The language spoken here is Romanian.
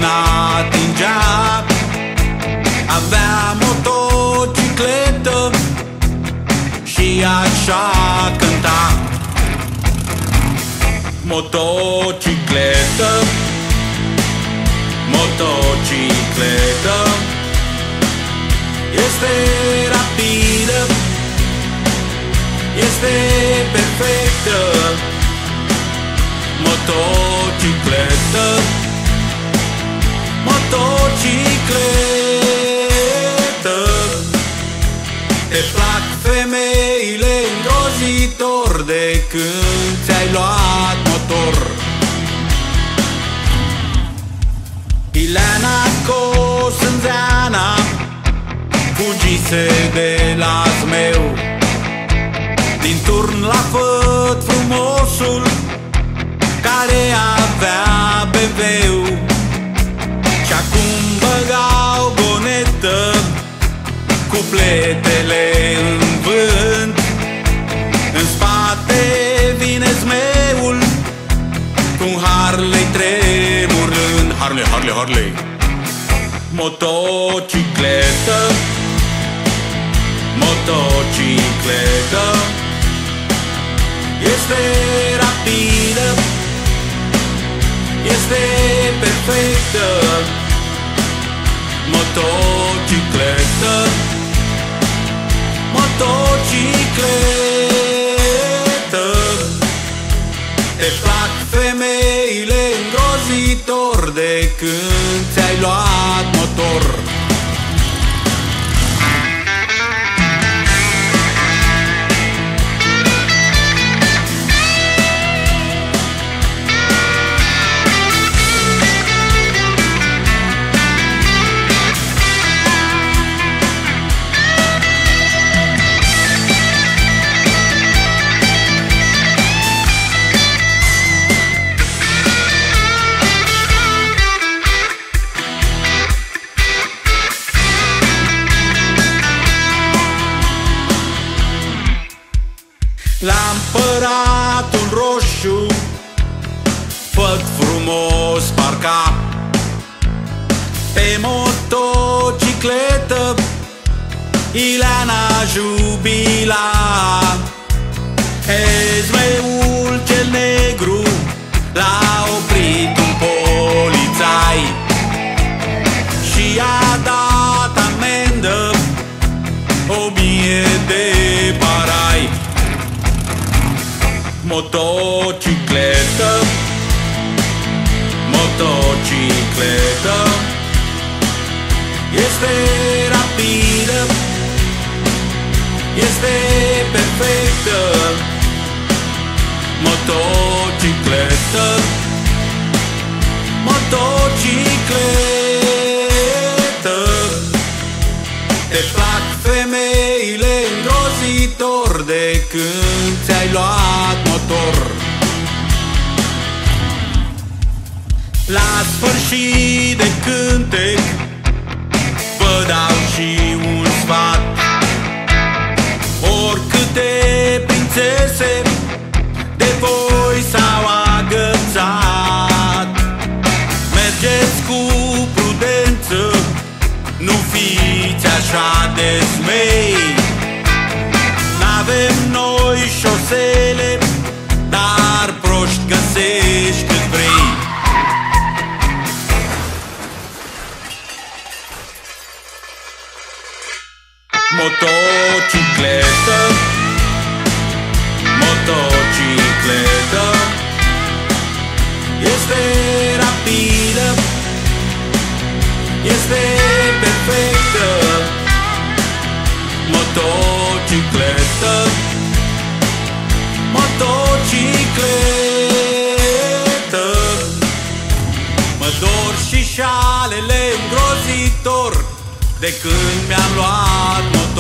n-atingea. Avea motocicletă și așa cânta. Motocicletă, motocicletă, este rapidă, este perfectă. Motocicletă, motocicletă. Te plac femeile îngrozitor de când ți-ai luat motor. Ileana Cosânzeana fugise de la zmeu. Din turn la făt frumosul care avea BMW-ul. Și acum băgau bonetă cupletele în vânt. În spate vine zmeul cu un Harley tremurând. Harley, Harley, Harley. Motocicletă, motocicletă, este rapidă, este perfectă. Motocicletă, motocicletă. Te plac femeile îngrozitor de când ți-ai luat motor. La Împăratul Roșu făt frumos parca. Pe motocicletă Ileana jubila. Ezmeul cel negru l-a oprit un polițai și i-a dat amendă 1000 de parai. Motocicletă, motocicletă, este rapidă, este perfectă. Motocicletă, motocicletă. Te plac femeile îngrozitor de când ți-ai luat motor. La sfârșit de cântec vă dau și un sfat. Oricâte prințese de voi s-au agățat, mergeți cu prudență, nu fiți așa de smei. N-avem noi șosele, dar proști găsești cât vrei. Motocicletă, motocicletă, este rapidă, este perfectă. Motocicletă, motocicletă. Mă dor și șalele îngrozitor de când mi-am luat motor.